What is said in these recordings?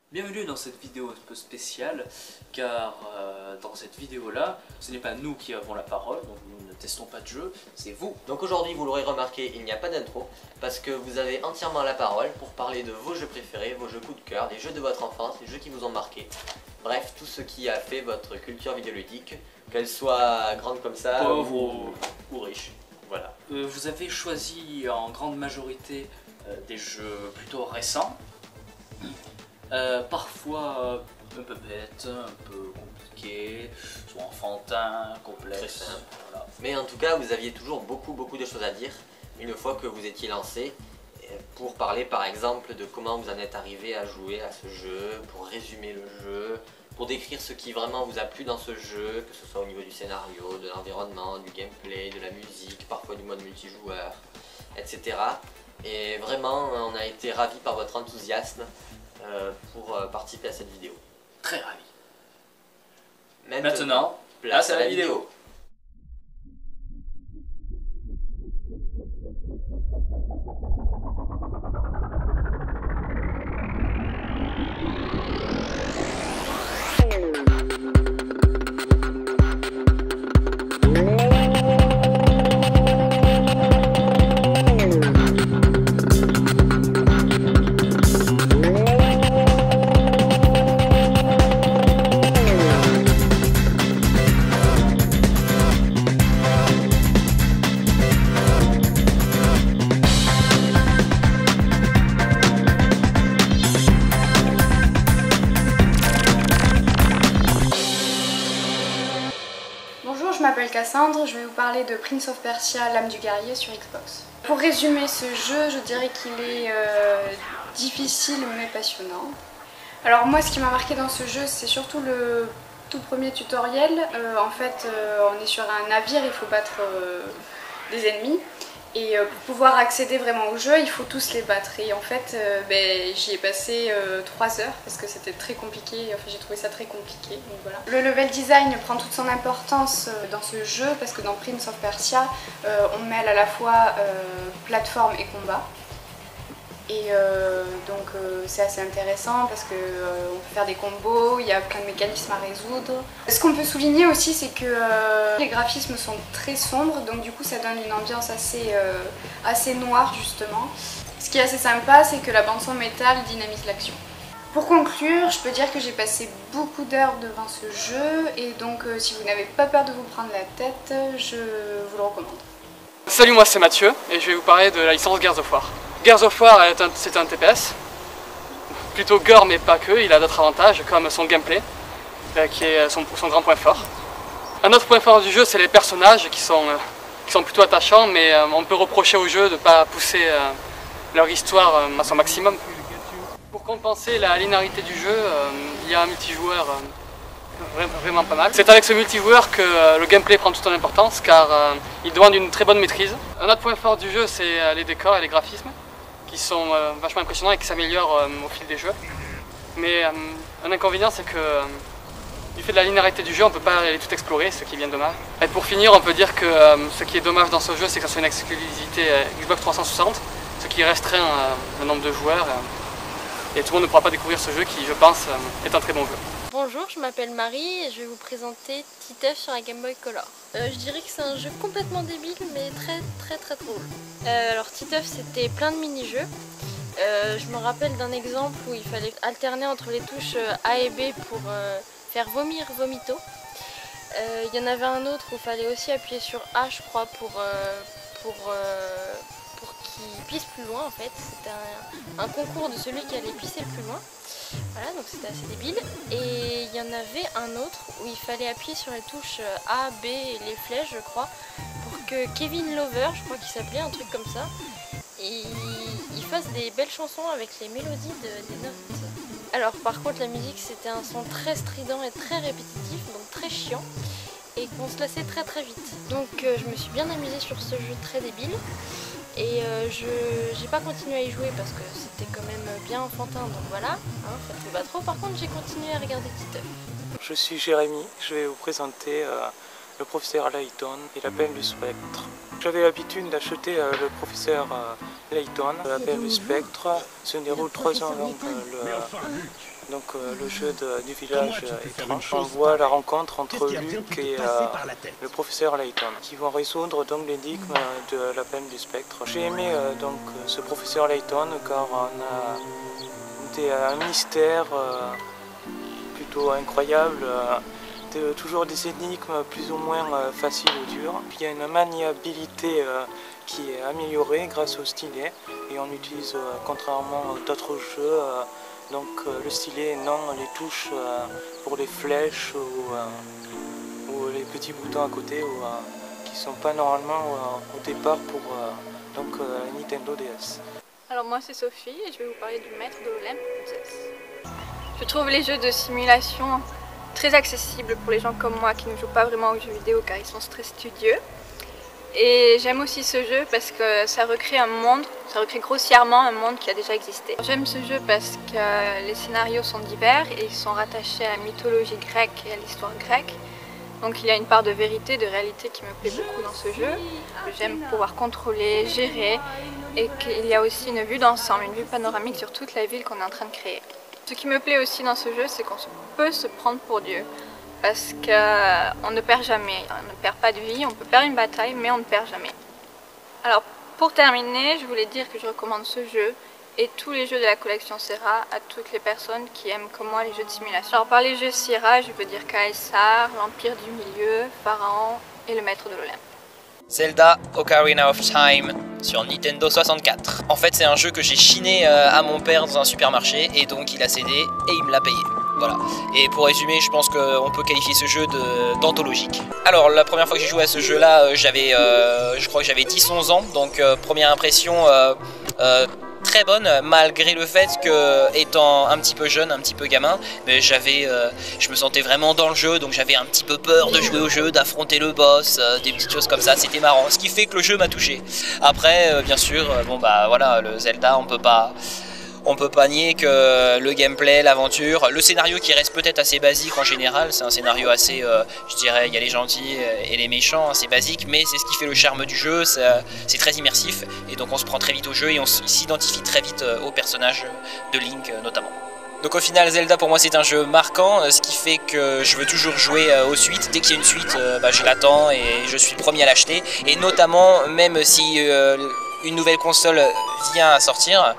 Bienvenue dans cette vidéo un peu spéciale, car dans cette vidéo-là, ce n'est pas nous qui avons la parole, donc nous ne testons pas de jeu, c'est vous. Donc aujourd'hui, vous l'aurez remarqué, il n'y a pas d'intro, parce que vous avez entièrement la parole pour parler de vos jeux préférés, vos jeux coup de cœur, les jeux de votre enfance, les jeux qui vous ont marqué. Bref, tout ce qui a fait votre culture vidéoludique, qu'elle soit grande comme ça, Pauvre ou riche. Voilà. Vous avez choisi en grande majorité des jeux plutôt récents. Parfois un peu bête, un peu compliqué, soit enfantin, complexe. Très simple. Voilà. Mais en tout cas, vous aviez toujours beaucoup de choses à dire une fois que vous étiez lancé, pour parler par exemple de comment vous en êtes arrivé à jouer à ce jeu, pour résumer le jeu, pour décrire ce qui vraiment vous a plu dans ce jeu, que ce soit au niveau du scénario, de l'environnement, du gameplay, de la musique, parfois du mode multijoueur, etc. Et vraiment, on a été ravis par votre enthousiasme pour participer à cette vidéo. Très ravi. Maintenant, place à la vidéo. Bonjour, je m'appelle Cassandre, je vais vous parler de Prince of Persia, l'âme du guerrier sur Xbox. Pour résumer ce jeu, je dirais qu'il est difficile mais passionnant. Alors moi, ce qui m'a marqué dans ce jeu, c'est surtout le tout premier tutoriel. En fait, on est sur un navire, il faut battre des ennemis. Et pour pouvoir accéder vraiment au jeu, il faut tous les battre. Et en fait, j'y ai passé 3 heures parce que c'était très compliqué. Enfin, j'ai trouvé ça très compliqué. Donc voilà. Le level design prend toute son importance dans ce jeu parce que dans Prince of Persia, on mêle à la fois plateforme et combat. Et donc c'est assez intéressant parce qu'on peut faire des combos, il y a plein de mécanismes à résoudre. Ce qu'on peut souligner aussi, c'est que les graphismes sont très sombres, donc du coup ça donne une ambiance assez noire justement. Ce qui est assez sympa, c'est que la bande son métal dynamise l'action. Pour conclure, je peux dire que j'ai passé beaucoup d'heures devant ce jeu et donc si vous n'avez pas peur de vous prendre la tête, je vous le recommande. Salut, moi c'est Mathieu et je vais vous parler de la licence Gears of War. Gears of War c'est un TPS, plutôt gore mais pas que, il a d'autres avantages comme son gameplay, qui est son grand point fort. Un autre point fort du jeu, c'est les personnages qui sont plutôt attachants, mais on peut reprocher au jeu de ne pas pousser leur histoire à son maximum. Pour compenser la linéarité du jeu, il y a un multijoueur vraiment pas mal. C'est avec ce multijoueur que le gameplay prend toute son importance, car il demande une très bonne maîtrise. Un autre point fort du jeu, c'est les décors et les graphismes, qui sont vachement impressionnants et qui s'améliorent au fil des jeux. Mais un inconvénient, c'est que du fait de la linéarité du jeu, on ne peut pas aller tout explorer, ce qui est bien dommage. Et pour finir, on peut dire que ce qui est dommage dans ce jeu, c'est que ça soit une exclusivité Xbox 360, ce qui restreint le nombre de joueurs. Et tout le monde ne pourra pas découvrir ce jeu qui, je pense, est un très bon jeu. Bonjour, je m'appelle Marie et je vais vous présenter Titeuf sur la Game Boy Color. Je dirais que c'est un jeu complètement débile mais très drôle. Alors Titeuf, c'était plein de mini-jeux. Je me rappelle d'un exemple où il fallait alterner entre les touches A et B pour faire vomir Vomito. Il y en avait un autre où il fallait aussi appuyer sur A, je crois, pour qu'il pisse plus loin en fait. C'était un concours de celui qui allait pisser le plus loin. Voilà, donc c'était assez débile. Et il y en avait un autre où il fallait appuyer sur les touches A, B et les flèches, je crois, pour que Kevin Lover, je crois qu'il s'appelait, un truc comme ça, et il fasse des belles chansons avec les mélodies des notes. Alors par contre la musique, c'était un son très strident et très répétitif, donc très chiant, et qu'on se lassait très vite. Donc je me suis bien amusée sur ce jeu très débile. Et j'ai pas continué à y jouer parce que c'était quand même bien enfantin, donc voilà, hein, ça ne fait pas trop. Par contre, j'ai continué à regarder Titeuf. Je suis Jérémy, je vais vous présenter le professeur Layton et l'appel du spectre. J'avais l'habitude d'acheter le professeur Layton, l'appel du spectre, se déroule 3 ans avant Donc le jeu du village étrange. On voit la rencontre entre Luke et le professeur Layton qui vont résoudre donc l'énigme de la peine du spectre. J'ai aimé donc ce professeur Layton car on a un mystère plutôt incroyable, toujours des énigmes plus ou moins faciles ou dures. Puis il y a une maniabilité qui est améliorée grâce au stylet et on utilise contrairement à d'autres jeux donc le stylet, non les touches pour les flèches ou les petits boutons à côté qui ne sont pas normalement au départ pour la Nintendo DS. Alors moi c'est Sophie et je vais vous parler du maître de l'Olympe Princess. Je trouve les jeux de simulation très accessibles pour les gens comme moi qui ne jouent pas vraiment aux jeux vidéo car ils sont très studieux. Et j'aime aussi ce jeu parce que ça recrée un monde, ça recrée grossièrement un monde qui a déjà existé. J'aime ce jeu parce que les scénarios sont divers et ils sont rattachés à la mythologie grecque et à l'histoire grecque. Donc il y a une part de vérité, de réalité qui me plaît beaucoup dans ce jeu. J'aime pouvoir contrôler, gérer et qu'il y a aussi une vue d'ensemble, une vue panoramique sur toute la ville qu'on est en train de créer. Ce qui me plaît aussi dans ce jeu, c'est qu'on peut se prendre pour Dieu. Parce qu'on ne perd jamais, on ne perd pas de vie, on peut perdre une bataille, mais on ne perd jamais. Alors pour terminer, je voulais dire que je recommande ce jeu et tous les jeux de la collection Sierra à toutes les personnes qui aiment comme moi les jeux de simulation. Alors par les jeux Sierra, je veux dire Caesar, l'Empire du Milieu, Pharaon et le Maître de l'Olympe. Zelda Ocarina of Time sur Nintendo 64. En fait c'est un jeu que j'ai chiné à mon père dans un supermarché et donc il a cédé et il me l'a payé. Voilà. Et pour résumer, je pense qu'on peut qualifier ce jeu d'anthologique. Alors la première fois que j'ai joué à ce jeu là, je crois que j'avais 10-11 ans, donc première impression très bonne, malgré le fait que, étant un petit peu jeune, un petit peu gamin, mais je me sentais vraiment dans le jeu, donc j'avais un petit peu peur de jouer au jeu, d'affronter le boss, des petites choses comme ça, c'était marrant, ce qui fait que le jeu m'a touché. Après, bien sûr, bon bah voilà, le Zelda, on peut pas nier que le gameplay, l'aventure, le scénario qui reste peut-être assez basique en général, c'est un scénario assez, je dirais, il y a les gentils et les méchants, assez basique, mais c'est ce qui fait le charme du jeu, c'est très immersif, et donc on se prend très vite au jeu et on s'identifie très vite au personnage de Link notamment. Donc au final Zelda pour moi c'est un jeu marquant, ce qui fait que je veux toujours jouer aux suites. Dès qu'il y a une suite, je l'attends et je suis le premier à l'acheter, et notamment même si une nouvelle console vient à sortir,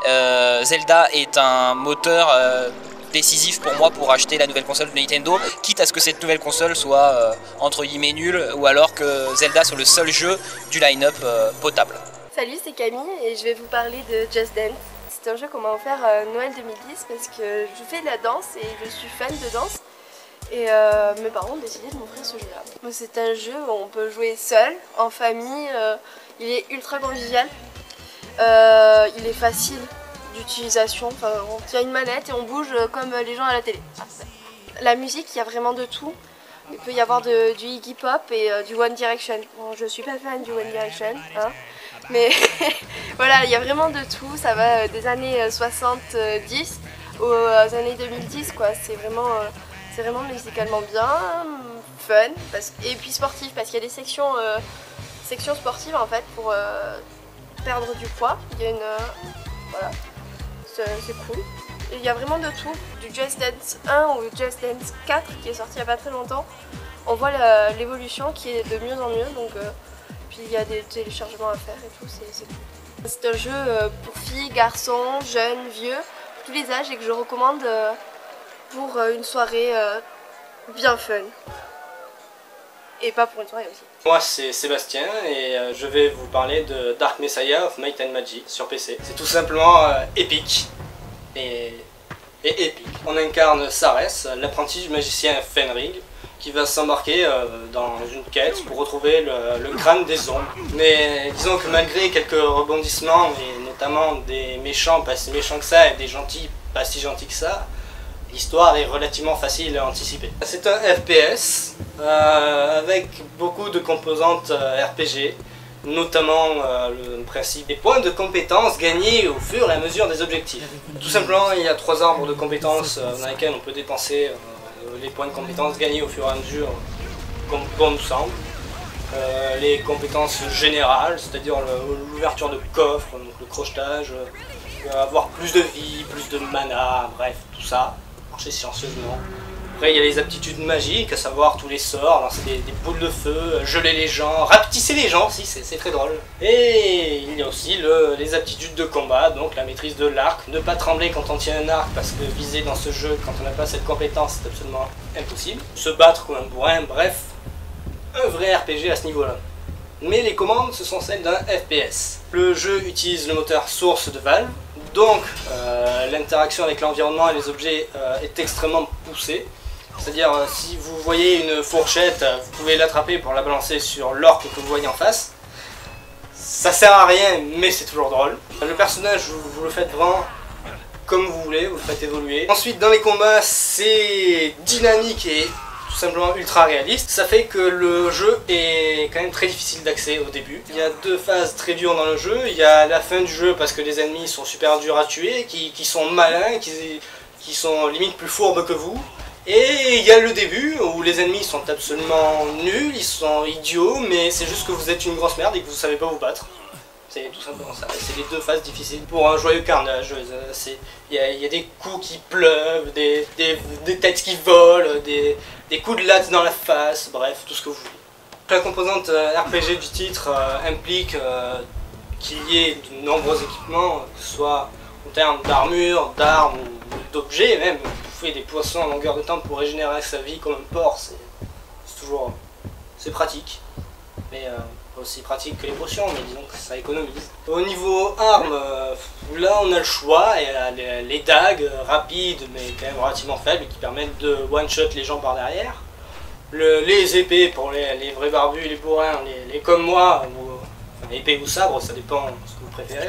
Zelda est un moteur décisif pour moi pour acheter la nouvelle console de Nintendo, quitte à ce que cette nouvelle console soit entre guillemets nulle, ou alors que Zelda soit le seul jeu du line-up potable. Salut, c'est Camille et je vais vous parler de Just Dance. C'est un jeu qu'on m'a offert Noël 2010 parce que je fais de la danse et je suis fan de danse. Et mes parents ont décidé de m'offrir ce jeu-là. C'est un jeu où on peut jouer seul, en famille, il est ultra convivial. Il est facile d'utilisation, enfin, on tient une manette et on bouge comme les gens à la télé. La musique, il y a vraiment de tout. Il peut y avoir du Iggy Pop et du One Direction. Bon, je suis pas fan du One Direction, hein, mais voilà, il y a vraiment de tout. Ça va des années 70 aux années 2010, quoi. C'est vraiment musicalement bien, fun, et puis sportif, parce qu'il y a des sections sportives en fait pour perdre du poids. Il y a voilà, c'est cool. Et il y a vraiment de tout, du Just Dance 1 ou Just Dance 4 qui est sorti il n'y a pas très longtemps. On voit l'évolution qui est de mieux en mieux, donc puis il y a des téléchargements à faire et tout, c'est cool. C'est un jeu pour filles, garçons, jeunes, vieux, tous les âges, et que je recommande pour une soirée bien fun. Et pas pour une soirée aussi. Moi c'est Sébastien et je vais vous parler de Dark Messiah of Might and Magic sur PC. C'est tout simplement épique et épique. On incarne Sarès, l'apprenti du magicien Fenrig, qui va s'embarquer dans une quête pour retrouver le crâne des ombres. Mais disons que malgré quelques rebondissements, et notamment des méchants pas si méchants que ça et des gentils pas si gentils que ça, l'histoire est relativement facile à anticiper. C'est un FPS avec beaucoup de composantes RPG, notamment le principe des points de compétences gagnés au fur et à mesure des objectifs. Tout simplement, il y a 3 arbres de compétences dans lesquels on peut dépenser les points de compétences gagnés au fur et à mesure comme bon nous semble. Les compétences générales, c'est-à-dire l'ouverture de coffres, donc le crochetage, avoir plus de vie, plus de mana, bref, tout ça, marcher silencieusement. Après il y a les aptitudes magiques, à savoir tous les sorts, lancer des boules de feu, geler les gens, rapetisser les gens aussi, c'est très drôle. Et il y a aussi les aptitudes de combat, donc la maîtrise de l'arc, ne pas trembler quand on tient un arc, parce que viser dans ce jeu quand on n'a pas cette compétence c'est absolument impossible. Se battre comme un bourrin, bref, un vrai RPG à ce niveau-là. Mais les commandes, ce sont celles d'un FPS. Le jeu utilise le moteur source de Valve, donc l'interaction avec l'environnement et les objets est extrêmement poussée. C'est-à-dire, si vous voyez une fourchette, vous pouvez l'attraper pour la balancer sur l'orque que vous voyez en face. Ça sert à rien, mais c'est toujours drôle. Le personnage, vous le faites vraiment comme vous voulez, vous le faites évoluer. Ensuite, dans les combats, c'est dynamique et tout simplement ultra réaliste. Ça fait que le jeu est quand même très difficile d'accès au début. Il y a deux phases très dures dans le jeu. Il y a la fin du jeu parce que les ennemis sont super durs à tuer, qui sont malins, qui sont limite plus fourbes que vous. Et il y a le début où les ennemis sont absolument nuls, ils sont idiots, mais c'est juste que vous êtes une grosse merde et que vous savez pas vous battre. C'est tout simplement ça. C'est les deux phases difficiles pour un joyeux carnage. Il y a des coups qui pleuvent, des têtes qui volent, des coups de latte dans la face, bref, tout ce que vous voulez. La composante RPG du titre implique qu'il y ait de nombreux équipements, que ce soit en termes d'armure, d'armes ou d'objets même. Bouffer des poissons à longueur de temps pour régénérer sa vie comme un porc, c'est pratique. Mais pas aussi pratique que les potions, mais disons que ça économise. Au niveau armes, là on a le choix, et les dagues rapides mais quand même relativement faibles qui permettent de one-shot les gens par derrière. Les épées pour les vrais barbus, les bourrins, les comme moi, ou épée ou sabre, ça dépend de ce que vous préférez.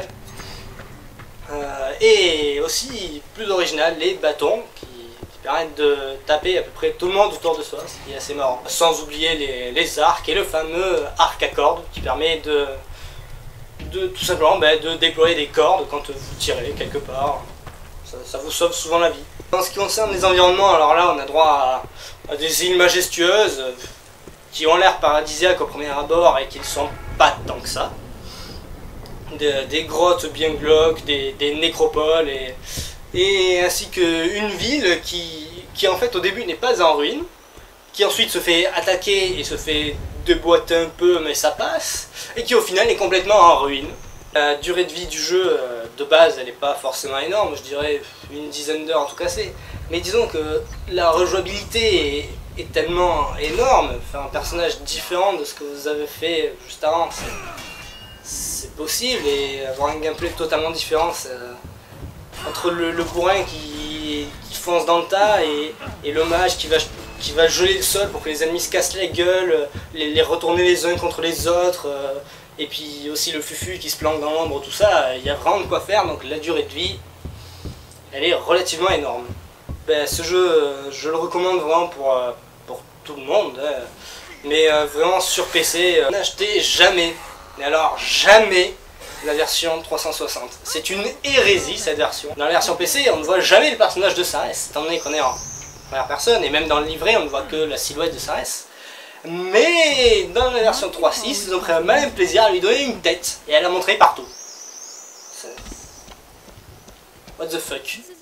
Et aussi, plus original, les bâtons qui permettent de taper à peu près tout le monde autour de soi, ce qui est assez marrant. Sans oublier les arcs et le fameux arc à cordes qui permet de tout simplement de déployer des cordes quand vous tirez quelque part. Ça vous sauve souvent la vie. En ce qui concerne les environnements, alors là on a droit à des îles majestueuses qui ont l'air paradisiaques au premier abord et qui ne sont pas tant que ça. Des grottes bien glauques, des nécropoles et ainsi qu'une ville qui en fait au début n'est pas en ruine, qui ensuite se fait attaquer et se fait déboîter un peu mais ça passe, et qui au final est complètement en ruine. La durée de vie du jeu de base elle n'est pas forcément énorme, je dirais une dizaine d'heures en tout cas mais disons que la rejouabilité est tellement énorme, faire un personnage différent de ce que vous avez fait juste avant, c'est possible, et avoir un gameplay totalement différent entre le bourrin qui fonce dans le tas et le mage qui va geler le sol pour que les ennemis se cassent la gueule, les retourner les uns contre les autres, et puis aussi le fufu qui se planque dans l'ombre, tout ça, il y a vraiment de quoi faire, donc la durée de vie, elle est relativement énorme. Ce jeu, je le recommande vraiment pour tout le monde, mais vraiment sur PC, n'achetez jamais, mais alors jamais, la version 360. C'est une hérésie cette version. Dans la version PC, on ne voit jamais le personnage de Sarès, étant donné qu'on est en première personne, et même dans le livret, on ne voit que la silhouette de Sarès. Mais dans la version 3.6, ils ont pris un malin plaisir à lui donner une tête, et à la montrer partout. What the fuck.